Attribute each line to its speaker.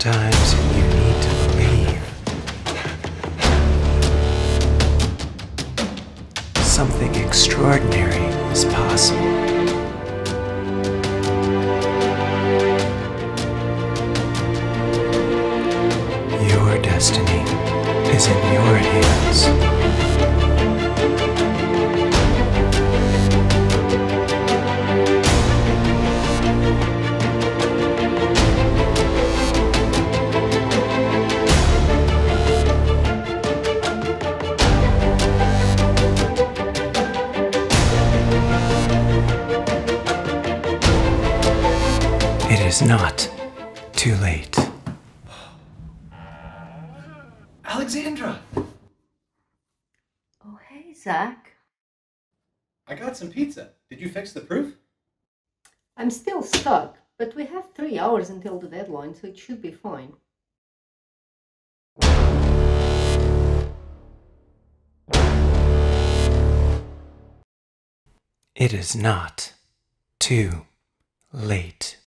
Speaker 1: Sometimes you need to believe. Something extraordinary is possible. Your destiny is in your hands. It is not too late.
Speaker 2: Alexandra!
Speaker 3: Oh, hey, Zach.
Speaker 2: I got some pizza. Did you fix the proof?
Speaker 3: I'm still stuck, but we have 3 hours until the deadline, so it should be fine.
Speaker 1: It is not too late.